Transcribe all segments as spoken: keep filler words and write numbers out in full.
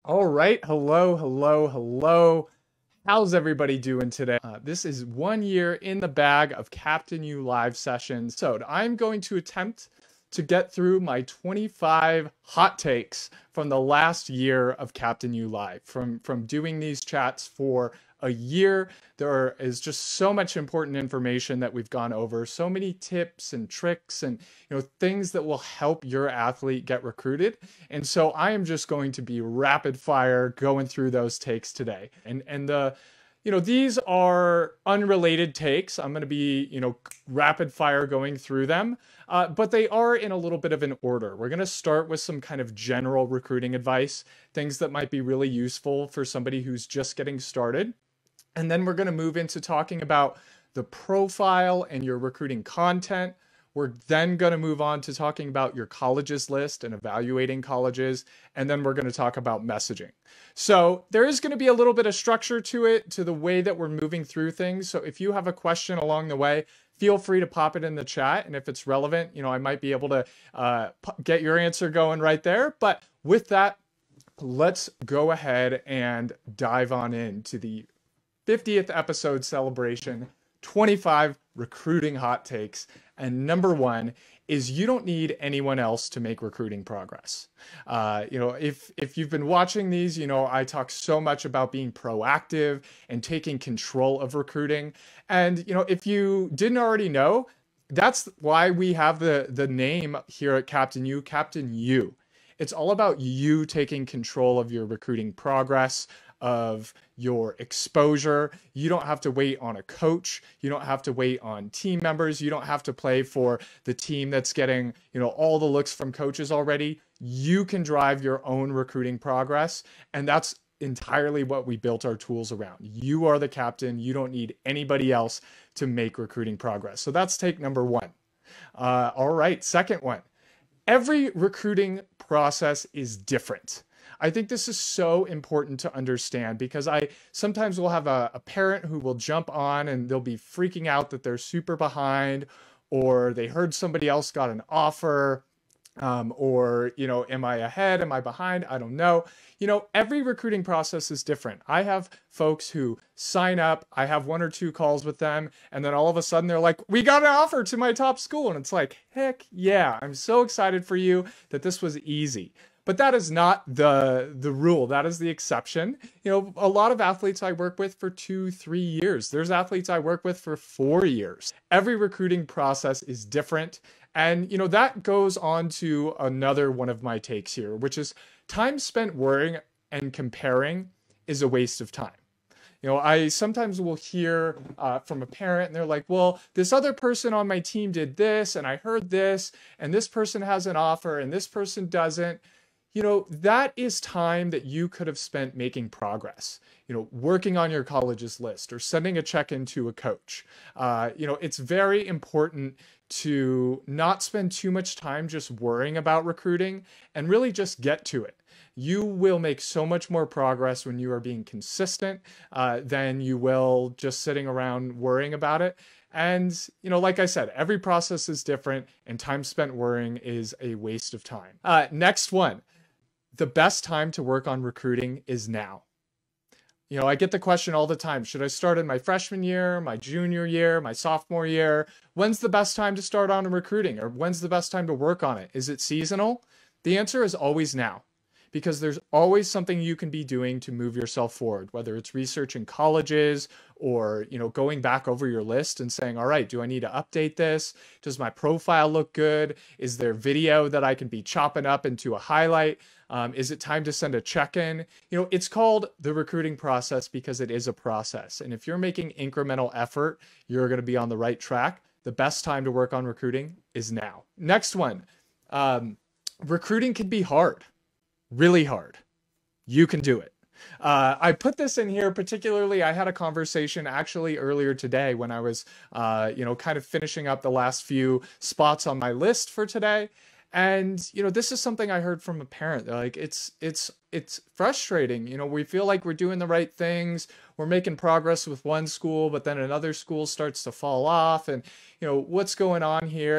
All right. Hello, hello, hello. How's everybody doing today? Uh, this is one year in the bag of Captain U live sessions. So I'm going to attempt to get through my twenty-five hot takes from the last year of Captain U Live. From, from doing these chats for a year, there is just so much important information that we've gone over, so many tips and tricks and you know things that will help your athlete get recruited. And so I am just going to be rapid fire going through those takes today. And and the you know, these are unrelated takes. I'm going to be, you know, rapid fire going through them, uh, but they are in a little bit of an order. We're going to start with some kind of general recruiting advice, things that might be really useful for somebody who's just getting started. And then we're going to move into talking about the profile and your recruiting content. We're then going to move on to talking about your colleges list and evaluating colleges. And then we're going to talk about messaging. So there is going to be a little bit of structure to it, to the way that we're moving through things. So if you have a question along the way, feel free to pop it in the chat. And if it's relevant, you know, I might be able to uh, get your answer going right there. But with that, let's go ahead and dive on into the fiftieth episode celebration, twenty-five recruiting hot takes. And number one is you don't need anyone else to make recruiting progress. Uh, you know, if if you've been watching these, you know, I talk so much about being proactive and taking control of recruiting. And, you know, if you didn't already know, that's why we have the, the name here at Captain U, Captain U. It's all about you taking control of your recruiting progress, of your exposure. You don't have to wait on a coach. You don't have to wait on team members. You don't have to play for the team that's getting, you know, all the looks from coaches already. You can drive your own recruiting progress. And that's entirely what we built our tools around. You are the captain. You don't need anybody else to make recruiting progress. So that's take number one. Uh, all right. Second one, every recruiting process is different. I think this is so important to understand because I sometimes will have a, a parent who will jump on and they'll be freaking out that they're super behind, or they heard somebody else got an offer, um, or, you know, am I ahead? Am I behind? I don't know. You know, every recruiting process is different. I have folks who sign up, I have one or two calls with them, and then all of a sudden they're like, we got an offer to my top school. And it's like, heck yeah, I'm so excited for you that this was easy. But that is not the the rule. That is the exception. You know, a lot of athletes I work with for two, three years. There's athletes I work with for four years. Every recruiting process is different. And, you know, that goes on to another one of my takes here, which is time spent worrying and comparing is a waste of time. You know, I sometimes will hear uh, from a parent and they're like, well, this other person on my team did this and I heard this and this person has an offer and this person doesn't. You know, that is time that you could have spent making progress, you know, working on your college's list or sending a check-in to a coach. Uh, you know, it's very important to not spend too much time just worrying about recruiting and really just get to it. You will make so much more progress when you are being consistent uh, than you will just sitting around worrying about it. And, you know, like I said, every process is different and time spent worrying is a waste of time. Uh, next one. The best time to work on recruiting is now. You know, I get the question all the time, should I start in my freshman year, my junior year, my sophomore year? When's the best time to start on recruiting, or when's the best time to work on it? Is it seasonal? The answer is always now, because there's always something you can be doing to move yourself forward, whether it's researching colleges or, you know, going back over your list and saying, all right, do I need to update this? Does my profile look good? Is there video that I can be chopping up into a highlight? Um, is it time to send a check-in? You know, it's called the recruiting process because it is a process. And if you're making incremental effort, you're going to be on the right track. The best time to work on recruiting is now. Next one, um, recruiting can be hard. Really hard. You can do it. Uh, I put this in here particularly. I had a conversation actually earlier today when I was, uh, you know, kind of finishing up the last few spots on my list for today. And, you know, this is something I heard from a parent. They're like, it's, it's, it's frustrating. You know, we feel like we're doing the right things. We're making progress with one school, but then another school starts to fall off. And, you know, what's going on here? And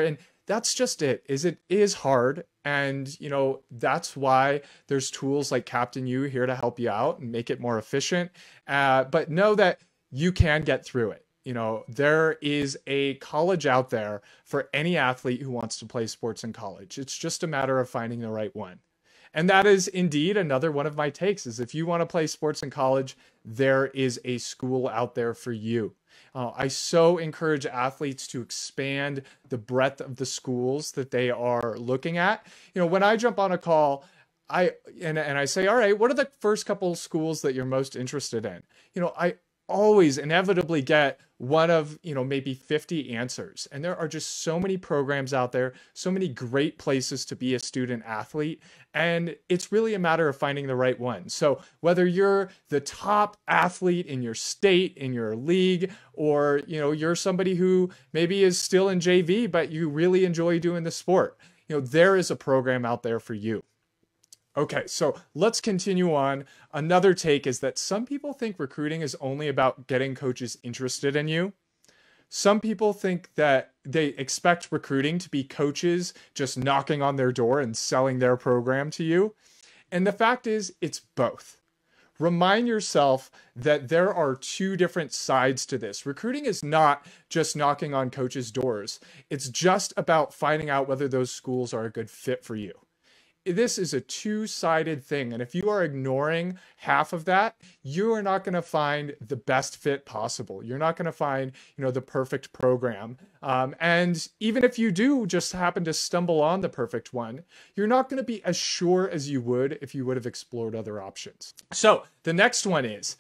that's just it, is it is hard. And, you know, that's why there's tools like Captain U here to help you out and make it more efficient. Uh, but know that you can get through it. You know, there is a college out there for any athlete who wants to play sports in college. It's just a matter of finding the right one. And that is indeed another one of my takes, is if you want to play sports in college, there is a school out there for you. Uh, I so encourage athletes to expand the breadth of the schools that they are looking at. You know, when I jump on a call, I and, and I say, all right, what are the first couple schools that you're most interested in? You know, I always inevitably get one of, you know, maybe fifty answers. And there are just so many programs out there, so many great places to be a student athlete. And it's really a matter of finding the right one. So whether you're the top athlete in your state, in your league, or, you know, you're somebody who maybe is still in J V, but you really enjoy doing the sport, you know, there is a program out there for you. Okay, so let's continue on. Another take is that some people think recruiting is only about getting coaches interested in you. Some people think that they expect recruiting to be coaches just knocking on their door and selling their program to you. And the fact is, it's both. Remind yourself that there are two different sides to this. Recruiting is not just knocking on coaches' doors. It's just about finding out whether those schools are a good fit for you. This is a two-sided thing. And if you are ignoring half of that, you are not going to find the best fit possible. You're not going to find, you know, the perfect program. Um, and even if you do just happen to stumble on the perfect one, you're not going to be as sure as you would if you would have explored other options. So the next one is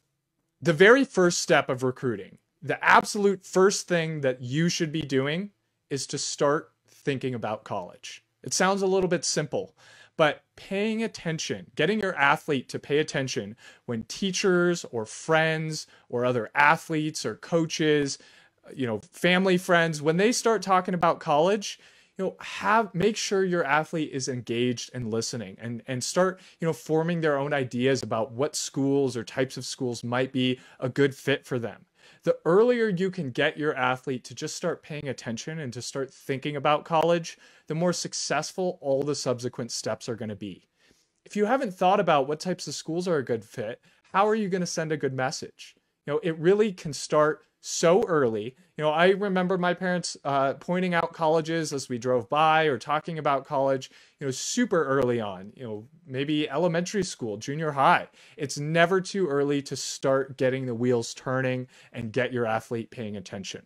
the very first step of recruiting. The absolute first thing that you should be doing is to start thinking about college. It sounds a little bit simple, but paying attention, getting your athlete to pay attention when teachers or friends or other athletes or coaches, you know, family friends, when they start talking about college, you know, have, make sure your athlete is engaged and listening, and, and start, you know, forming their own ideas about what schools or types of schools might be a good fit for them. The earlier you can get your athlete to just start paying attention and to start thinking about college, the more successful all the subsequent steps are going to be. If you haven't thought about what types of schools are a good fit, how are you going to send a good message? You know, it really can start so early. You know, I remember my parents uh, pointing out colleges as we drove by, or talking about college, you know, super early on, you know, maybe elementary school, junior high. It's never too early to start getting the wheels turning and get your athlete paying attention.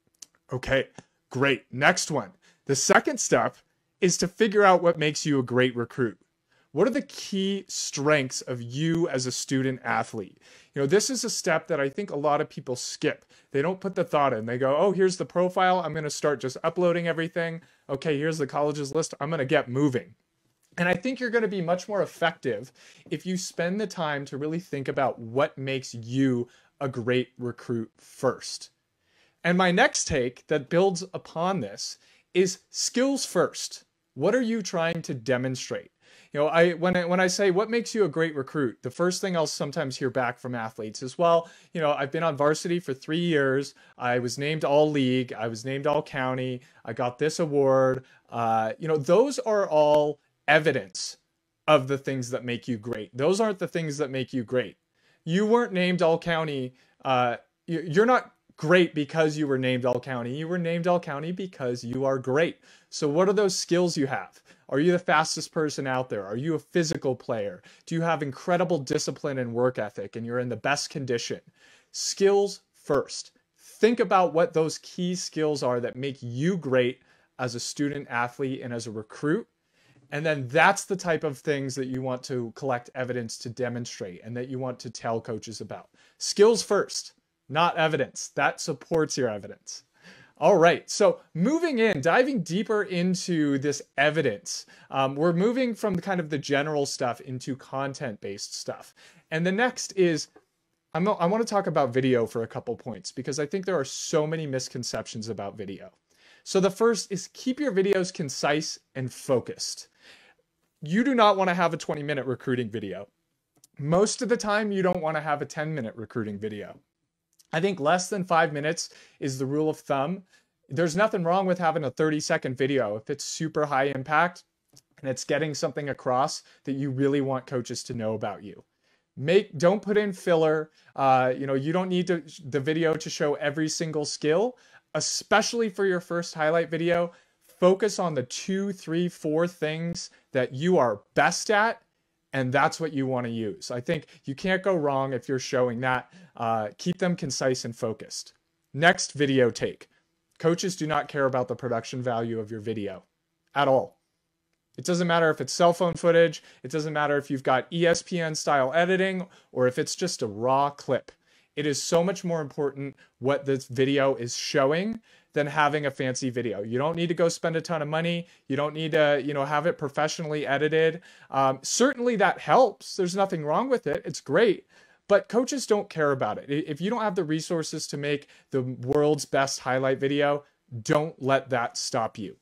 Okay, great. Next one. The second step is to figure out what makes you a great recruit. What are the key strengths of you as a student athlete? You know, this is a step that I think a lot of people skip. They don't put the thought in. They go, oh, here's the profile. I'm going to start just uploading everything. Okay, here's the colleges list. I'm going to get moving. And I think you're going to be much more effective if you spend the time to really think about what makes you a great recruit first. And my next take that builds upon this is skills first. What are you trying to demonstrate? You know, I when I when I say what makes you a great recruit, the first thing I'll sometimes hear back from athletes is, well, you know, I've been on varsity for three years. I was named all league. I was named all county. I got this award. Uh, you know, those are all evidence of the things that make you great. Those aren't the things that make you great. You weren't named all county. Uh, you're not great because you were named all county. You were named all county because you are great. So what are those skills you have? Are you the fastest person out there? Are you a physical player? Do you have incredible discipline and work ethic and you're in the best condition? Skills first. Think about what those key skills are that make you great as a student athlete and as a recruit. And then that's the type of things that you want to collect evidence to demonstrate and that you want to tell coaches about. Skills first, not evidence. That supports your evidence. All right, so moving in, diving deeper into this evidence, um, we're moving from the kind of the general stuff into content-based stuff. And the next is, I'm, I want to talk about video for a couple points because I think there are so many misconceptions about video. So the first is keep your videos concise and focused. You do not want to have a twenty minute recruiting video. Most of the time, you don't want to have a ten minute recruiting video. I think less than five minutes is the rule of thumb. There's nothing wrong with having a thirty second video if it's super high impact and it's getting something across that you really want coaches to know about you. Make don't put in filler. Uh, you know, you don't need to, the video to show every single skill, especially for your first highlight video. Focus on the two, three, four things that you are best at, and that's what you want to use. I think you can't go wrong if you're showing that. Uh, keep them concise and focused. Next, video take. Coaches do not care about the production value of your video at all. It doesn't matter if it's cell phone footage. It doesn't matter if you've got E S P N style editing or if it's just a raw clip. It is so much more important what this video is showing than having a fancy video. You don't need to go spend a ton of money. You don't need to, you know, have it professionally edited. Um, certainly that helps. There's nothing wrong with it. It's great. But coaches don't care about it. If you don't have the resources to make the world's best highlight video, don't let that stop you.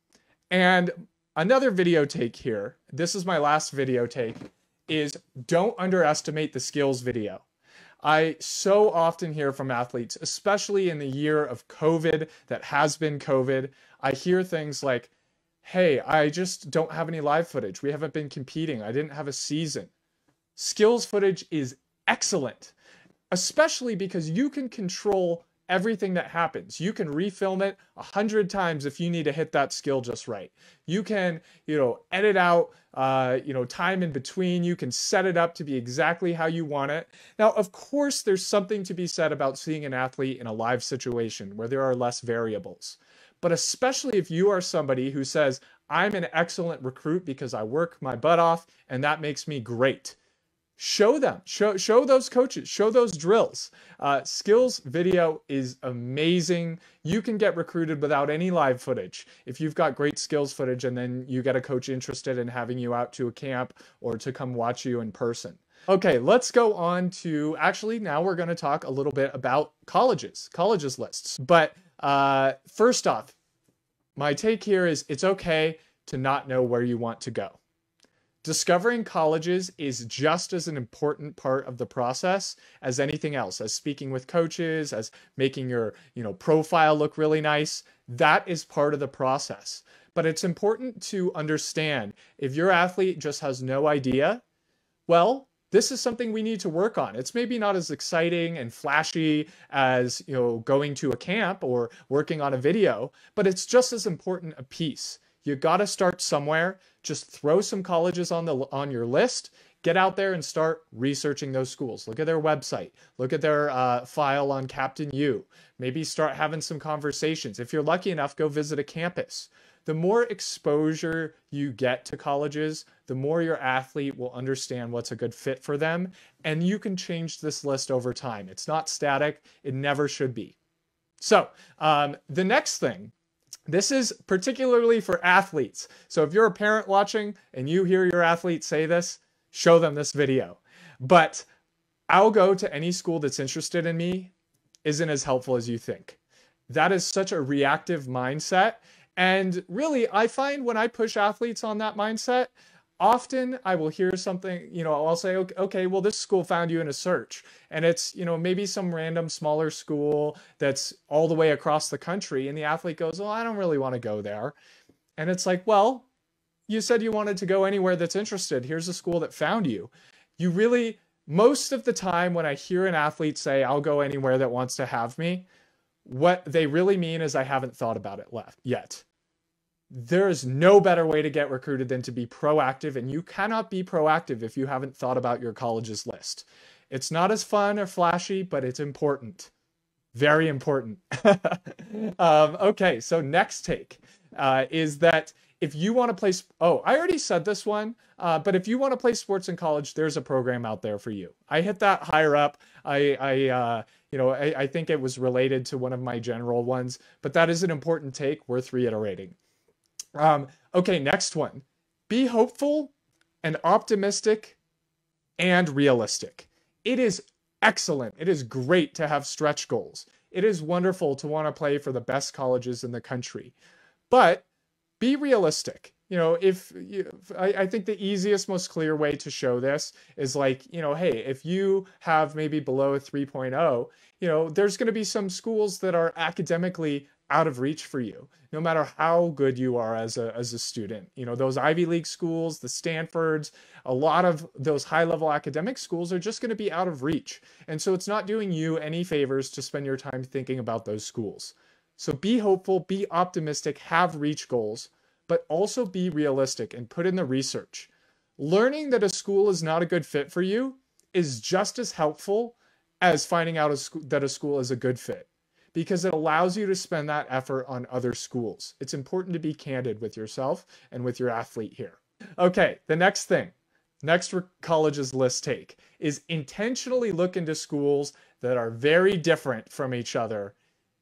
And another video take here, this is my last video take, is don't underestimate the skills video. I so often hear from athletes, especially in the year of COVID that has been COVID, I hear things like, hey, I just don't have any live footage. We haven't been competing. I didn't have a season. Skills footage is excellent, especially because you can control everything that happens. You can refilm it a hundred times if you need to hit that skill just right. You can, you know, edit out, uh, you know, time in between. You can set it up to be exactly how you want it. Now, of course, there's something to be said about seeing an athlete in a live situation where there are less variables. But especially if you are somebody who says, I'm an excellent recruit because I work my butt off and that makes me great. Show them, show, show those coaches, show those drills. Uh, skills video is amazing. You can get recruited without any live footage. If you've got great skills footage and then you get a coach interested in having you out to a camp or to come watch you in person. Okay, let's go on to, actually now we're gonna talk a little bit about colleges, colleges lists. But uh, first off, my take here is it's okay to not know where you want to go. Discovering colleges is just as an important part of the process as anything else, as speaking with coaches, as making your, you know, profile look really nice. That is part of the process. But it's important to understand if your athlete just has no idea, well, this is something we need to work on. It's maybe not as exciting and flashy as, you know, going to a camp or working on a video, but it's just as important a piece. You got to start somewhere. Just throw some colleges on the on your list. Get out there and start researching those schools. Look at their website. Look at their uh, file on Captain U. Maybe start having some conversations. If you're lucky enough, go visit a campus. The more exposure you get to colleges, the more your athlete will understand what's a good fit for them. And you can change this list over time. It's not static. It never should be. So um, the next thing, this is particularly for athletes. So if you're a parent watching and you hear your athlete say this, show them this video. But I'll go to any school that's interested in me isn't as helpful as you think. That is such a reactive mindset. And really, I find when I push athletes on that mindset, often I will hear something, you know, I'll say, okay, well, this school found you in a search. And it's, you know, maybe some random smaller school that's all the way across the country. And the athlete goes, well, I don't really want to go there. And it's like, well, you said you wanted to go anywhere that's interested. Here's a school that found you. You really, most of the time when I hear an athlete say, I'll go anywhere that wants to have me, what they really mean is I haven't thought about it left yet. There is no better way to get recruited than to be proactive, and you cannot be proactive if you haven't thought about your college's list. It's not as fun or flashy, but it's important. Very important. um, okay, so next take uh, is that if you want to play, oh, I already said this one, uh, but if you want to play sports in college, there's a program out there for you. I hit that higher up. I, I uh, you know, I, I think it was related to one of my general ones, but that is an important take worth reiterating. Um, okay, next one. Be hopeful and optimistic and realistic. It is excellent. It is great to have stretch goals. It is wonderful to want to play for the best colleges in the country. But be realistic. You know, if you, I, I think the easiest, most clear way to show this is like, you know, hey, if you have maybe below a three point oh, you know, there's going to be some schools that are academically out of reach for you, no matter how good you are as a, as a student. You know, those Ivy League schools, the Stanfords, a lot of those high-level academic schools are just going to be out of reach. And so it's not doing you any favors to spend your time thinking about those schools. So be hopeful, be optimistic, have reach goals, but also be realistic and put in the research. Learning that a school is not a good fit for you is just as helpful as finding out a sc- that a school is a good fit, because it allows you to spend that effort on other schools. It's important to be candid with yourself and with your athlete here. Okay, the next thing, next college's list take is intentionally look into schools that are very different from each other,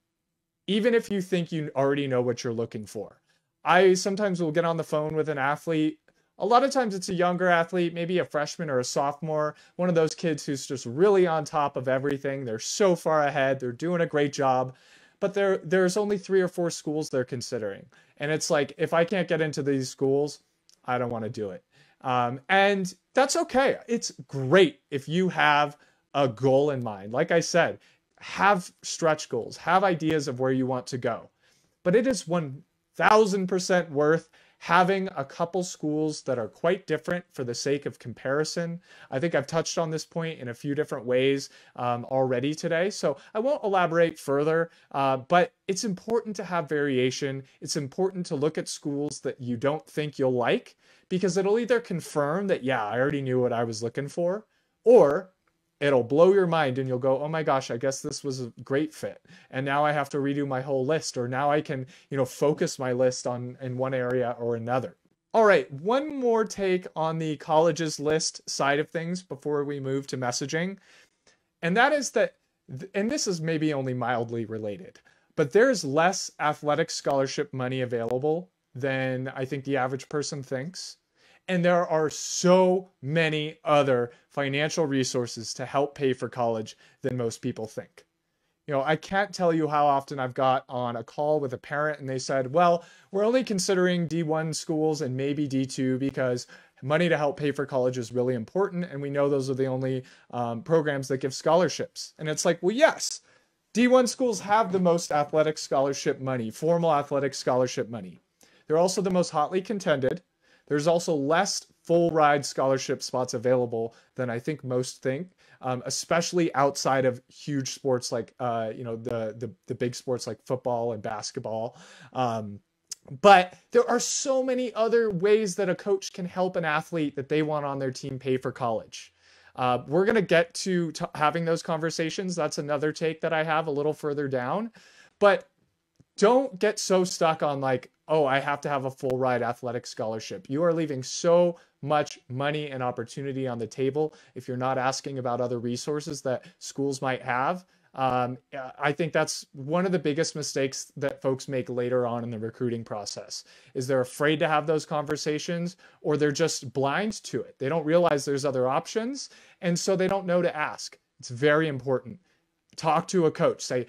even if you think you already know what you're looking for. I sometimes will get on the phone with an athlete. A lot of times it's a younger athlete, maybe a freshman or a sophomore, one of those kids who's just really on top of everything. They're so far ahead. They're doing a great job, but there there's only three or four schools they're considering. And it's like, if I can't get into these schools, I don't want to do it. Um, and that's okay. It's great if you have a goal in mind. Like I said, have stretch goals, have ideas of where you want to go. But it is one thousand percent worth having a couple schools that are quite different for the sake of comparison. I think I've touched on this point in a few different ways um, already today, so I won't elaborate further, uh, but it's important to have variation. It's important to look at schools that you don't think you'll like, because it'll either confirm that, yeah, I already knew what I was looking for, or it'll blow your mind and you'll go, oh my gosh, I guess this was a great fit. And now I have to redo my whole list, or now I can, you know, focus my list on in one area or another. All right, one more take on the colleges list side of things before we move to messaging. And that is that, and this is maybe only mildly related, but there's less athletic scholarship money available than I think the average person thinks. And there are so many other financial resources to help pay for college than most people think. You know, I can't tell you how often I've got on a call with a parent and they said, well, we're only considering D one schools and maybe D two because money to help pay for college is really important. And we know those are the only um, programs that give scholarships. And it's like, well, yes, D one schools have the most athletic scholarship money, formal athletic scholarship money. They're also the most hotly contended. There's also less full ride scholarship spots available than I think most think, um, especially outside of huge sports like, uh, you know, the, the, the big sports like football and basketball. Um, but there are so many other ways that a coach can help an athlete that they want on their team pay for college. Uh, we're going to get to t- having those conversations. That's another take that I have a little further down. But don't get so stuck on like, oh, I have to have a full ride athletic scholarship. You are leaving so much money and opportunity on the table if you're not asking about other resources that schools might have. Um, I think that's one of the biggest mistakes that folks make later on in the recruiting process, is they're afraid to have those conversations, or they're just blind to it. They don't realize there's other options, and so they don't know to ask. It's very important. Talk to a coach. Say,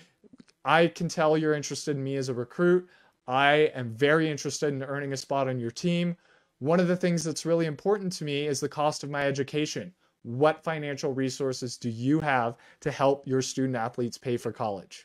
I can tell you're interested in me as a recruit. I am very interested in earning a spot on your team. One of the things that's really important to me is the cost of my education. What financial resources do you have to help your student athletes pay for college?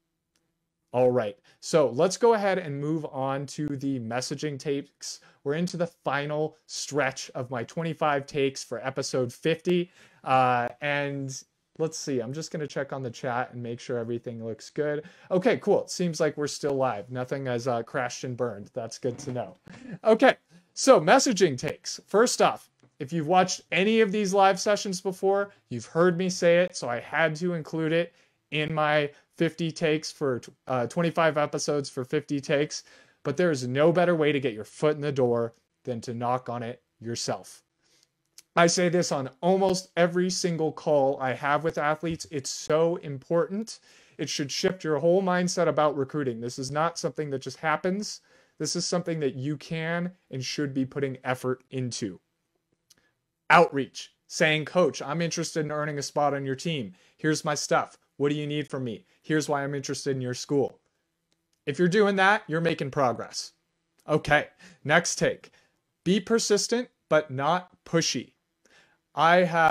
All right, so let's go ahead and move on to the messaging takes. We're into the final stretch of my twenty-five takes for episode fifty. Uh, and let's see, I'm just going to check on the chat and make sure everything looks good. Okay, cool. It seems like we're still live. Nothing has uh, crashed and burned. That's good to know. Okay, so messaging takes. First off, if you've watched any of these live sessions before, you've heard me say it, so I had to include it in my fifty takes for uh, twenty-five episodes for fifty takes. But there is no better way to get your foot in the door than to knock on it yourself. I say this on almost every single call I have with athletes. It's so important. It should shift your whole mindset about recruiting. This is not something that just happens. This is something that you can and should be putting effort into. Outreach, saying, coach, I'm interested in earning a spot on your team. Here's my stuff. What do you need from me? Here's why I'm interested in your school. If you're doing that, you're making progress. Okay, next take. Be persistent, but not pushy. I have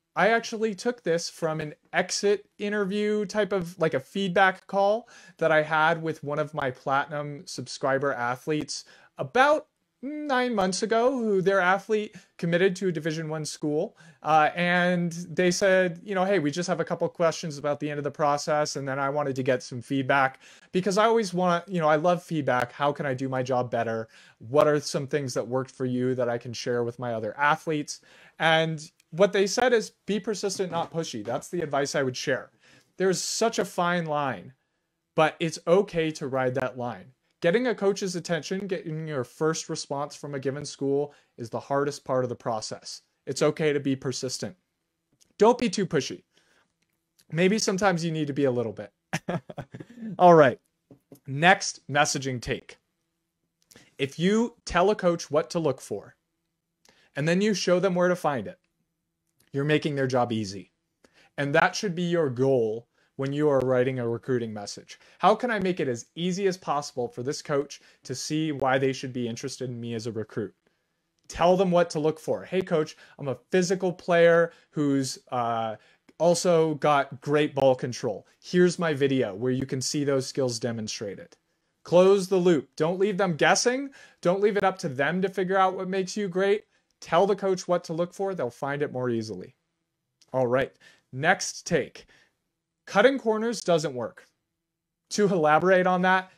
I actually took this from an exit interview type of like a feedback call that I had with one of my platinum subscriber athletes about nine months ago, who their athlete committed to a Division One school. Uh, and they said, you know, hey, we just have a couple questions about the end of the process. And then I wanted to get some feedback because I always want, you know, I love feedback. How can I do my job better? What are some things that worked for you that I can share with my other athletes? And what they said is be persistent, not pushy. That's the advice I would share. There's such a fine line, but it's okay to ride that line. Getting a coach's attention, getting your first response from a given school is the hardest part of the process. It's okay to be persistent. Don't be too pushy. Maybe sometimes you need to be a little bit. All right. Next messaging take. If you tell a coach what to look for, and then you show them where to find it, you're making their job easy. And that should be your goal when you are writing a recruiting message. How can I make it as easy as possible for this coach to see why they should be interested in me as a recruit? Tell them what to look for. Hey, coach, I'm a physical player who's uh, also got great ball control. Here's my video where you can see those skills demonstrated. Close the loop. Don't leave them guessing. Don't leave it up to them to figure out what makes you great. Tell the coach what to look for. They'll find it more easily. All right, next take. Cutting corners doesn't work. To elaborate on that,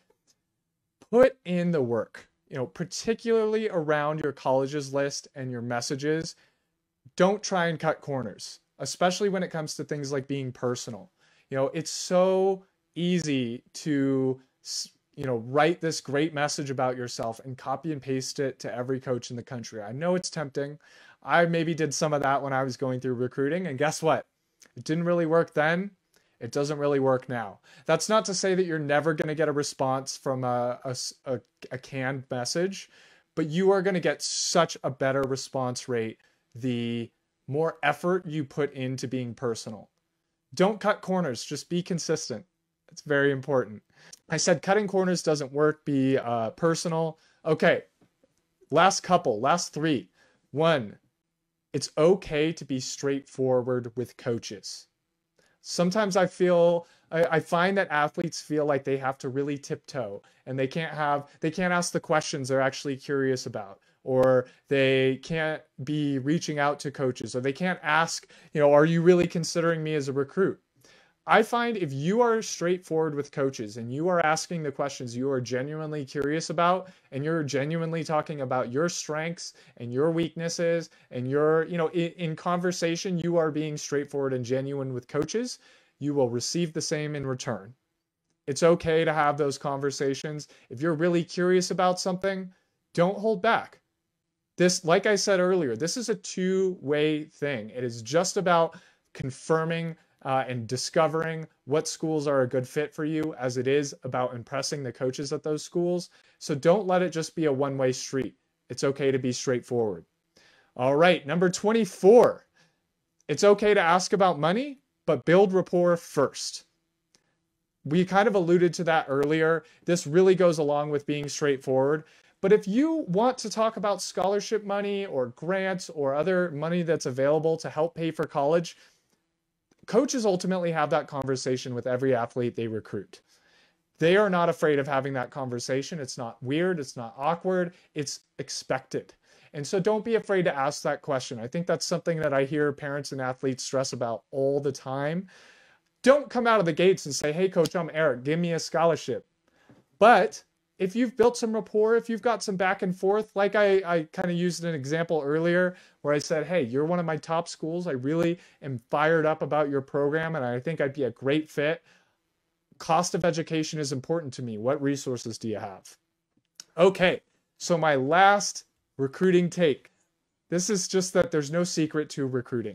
put in the work. You know, particularly around your colleges list and your messages, don't try and cut corners, especially when it comes to things like being personal. You know, it's so easy to, you know, write this great message about yourself and copy and paste it to every coach in the country. I know it's tempting. I maybe did some of that when I was going through recruiting, and guess what? It didn't really work then. It doesn't really work now. That's not to say that you're never going to get a response from a, a, a, a canned message, but you are going to get such a better response rate the more effort you put into being personal. Don't cut corners, just be consistent. It's very important. I said cutting corners doesn't work, be uh, personal. Okay, last couple, last three. One, it's okay to be straightforward with coaches. Sometimes I feel, I, I find that athletes feel like they have to really tiptoe and they can't have, they can't ask the questions they're actually curious about, or they can't be reaching out to coaches, or they can't ask, you know, are you really considering me as a recruit? I find if you are straightforward with coaches and you are asking the questions you are genuinely curious about, and you're genuinely talking about your strengths and your weaknesses, and you're, you know, in, in conversation, you are being straightforward and genuine with coaches, you will receive the same in return. It's okay to have those conversations. If you're really curious about something, don't hold back. This, like I said earlier, this is a two-way thing. It is just about confirming Uh, and discovering what schools are a good fit for you, as it is about impressing the coaches at those schools. So don't let it just be a one-way street. It's okay to be straightforward. All right, number twenty-four. It's okay to ask about money, but build rapport first. We kind of alluded to that earlier. This really goes along with being straightforward. But if you want to talk about scholarship money or grants or other money that's available to help pay for college, coaches ultimately have that conversation with every athlete they recruit. They are not afraid of having that conversation. It's not weird. It's not awkward. It's expected. And so don't be afraid to ask that question. I think that's something that I hear parents and athletes stress about all the time. Don't come out of the gates and say, hey, coach, I'm Eric. Give me a scholarship. But if you've built some rapport, if you've got some back and forth, like I, I kind of used an example earlier where I said, hey, you're one of my top schools. I really am fired up about your program, and I think I'd be a great fit. Cost of education is important to me. What resources do you have? Okay, so my last recruiting take. This is just that there's no secret to recruiting.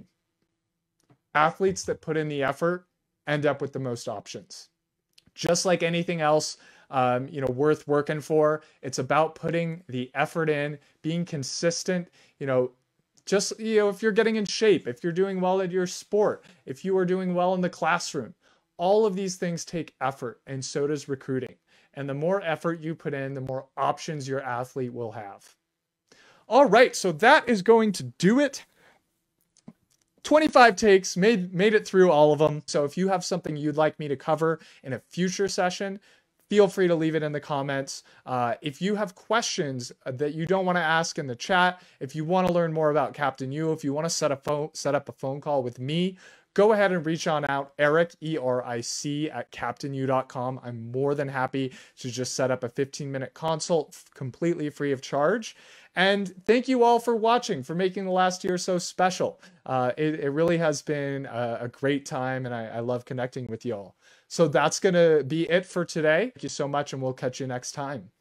Athletes that put in the effort end up with the most options. Just like anything else, Um, you know, worth working for. It's about putting the effort in, being consistent, you know, just, you know, if you're getting in shape, if you're doing well at your sport, if you are doing well in the classroom, all of these things take effort, and so does recruiting. And the more effort you put in, the more options your athlete will have. All right, so that is going to do it. twenty-five takes, made made it through all of them. So if you have something you'd like me to cover in a future session, feel free to leave it in the comments. Uh, if you have questions that you don't want to ask in the chat, if you want to learn more about Captain U, if you want to set a phone, set up a phone call with me, go ahead and reach on out, Eric, E R I C, at captain u dot com. I'm more than happy to just set up a fifteen minute consult completely free of charge. And thank you all for watching, for making the last year so special. Uh, it, it really has been a, a great time, and I, I love connecting with you all. So that's going to be it for today. Thank you so much, and we'll catch you next time.